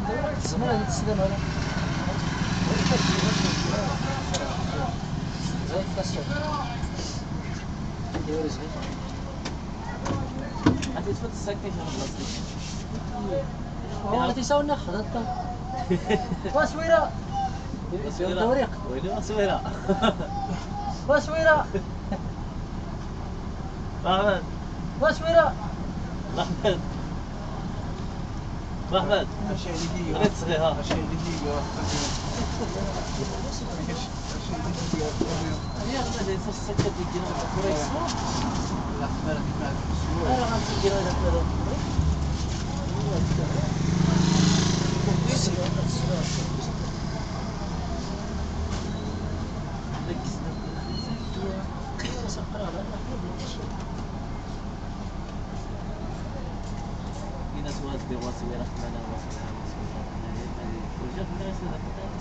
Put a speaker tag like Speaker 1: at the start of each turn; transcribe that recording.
Speaker 1: الزمان تسلم على زي الفشل يوري زين
Speaker 2: انت تفوت السكه شنو بلاستيك
Speaker 1: والله تساوي ناخذ انت واسويرة
Speaker 2: دوريق ويلي صويره
Speaker 1: واسويرة
Speaker 2: احمد
Speaker 1: واسويرة
Speaker 2: احمد احمد
Speaker 3: شيء دقيقة
Speaker 2: ريت صغير
Speaker 3: شيء دقيقة
Speaker 2: يا احمد انت السكه تجينا كويس
Speaker 3: لا مالك
Speaker 2: انا ما تجينا هذا في ناس واجد بيغوا سويرة خمانة وصلها وجات الناس